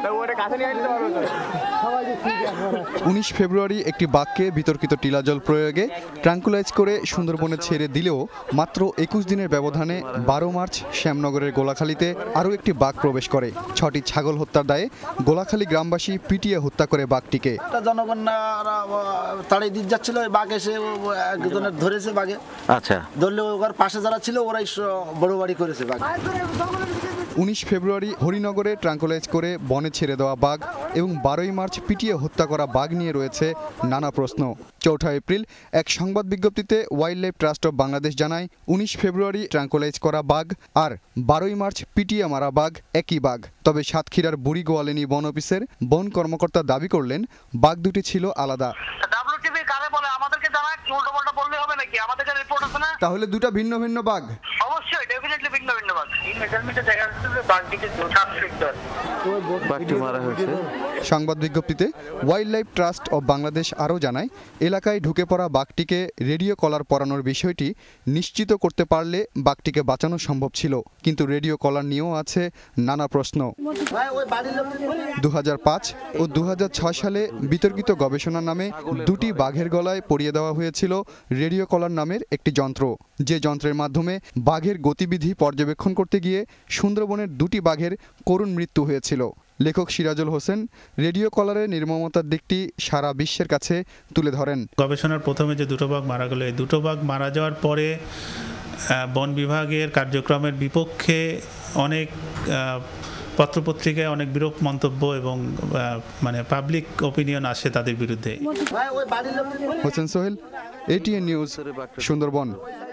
19 ফেব্রুয়ারি একটি বাঘকে বিতর্কিত টিলাজল প্রয়োগে ট্রাঙ্কুলাইজ করে সুন্দরবনে ছেড়ে দিলেও মাত্র 21 দিনের ব্যবধানে 12 মার্চ শ্যামনগরের গোলাখালীতে আরও একটি বাঘ প্রবেশ করে। 6টি ছাগল হত্যার দায়ে গোলাখালী গ্রামবাসী পিটিয়ে হত্যা করে বাঘটিকে। জনগণ তাড়িয়ে দিয়ে যাচ্ছিল, বাঘ এসে একজনের ধরেছে বাঘে। আচ্ছা, ধরলে ওর পাশে যারা ছিল ওরাই বড় বাড়ি করেছে বাঘ। 19 ফেব্রুয়ারি হরিনগরে ট্রাঙ্কুলাইজ করে বনে ছেড়ে দেওয়া বাঘ এবং 12 মার্চ পিটিয়ে হত্যা করা বাঘ নিয়ে রয়েছে নানা প্রশ্ন। 4 এপ্রিল এক সংবাদ বিজ্ঞপ্তিতে wildlife trust of Bangladesh জানায় 19 ফেব্রুয়ারি ট্রাঙ্কুলাইজ করা বাঘ আর 12 মার্চ পিটিয়ে মারা বাঘ একই বাঘ। তবে সাতক্ষীরার বুড়িগোয়ালিনী বন অফিসের বন কর্মকর্তা দাবি করলেন বাঘ দুটি ছিল আলাদা। তাহলে দুটো ভিন্ন ভিন্ন বাঘ? অবশ্যই, ডেফিনেটলি ভিন্ন ভিন্ন বাঘ। সংবাদ বিজ্ঞপ্তিতে wildlife trust of Bangladesh আরও জানায় এলাকায় ঢুকে পড়া বাঘটিকে রেডিও কলার পরানোর বিষয়টি নিশ্চিত করতে পারলে বাঘটিকে বাঁচানো সম্ভব ছিল, কিন্তু রেডিও কলার নিয়েও আছে নানা প্রশ্ন। 2005 ও 2006 সালে বিতর্কিত গবেষণার নামে দুটি বাঘের গলায় পরিয়ে দেওয়া হয়েছিল রেডিও কলার নামের একটি যন্ত্র, যে যন্ত্রের মাধ্যমে বাঘের গতিবিধি পর্যবেক্ষণ করতে গিয়ে সুন্দরবনের দুটি বাঘের করুণ মৃত্যু হয়েছিল। লেখক সিরাজুল হোসেন রেডিও কলারের নির্মমতার দিকটি সারা বিশ্বের কাছে তুলে ধরেন। গবেষণার প্রথমে যে দুটো বাঘ মারা গেল, এই দুটো বাঘ মারা যাওয়ার পরে বন বিভাগের কার্যক্রমের বিপক্ষে অনেক পত্রপত্রিকায় অনেক বিরূপ মন্তব্য এবং মানে পাবলিক ওপিনিয়ন আসে তাদের বিরুদ্ধে। Hossain Sohel, ATN news, Sundarban.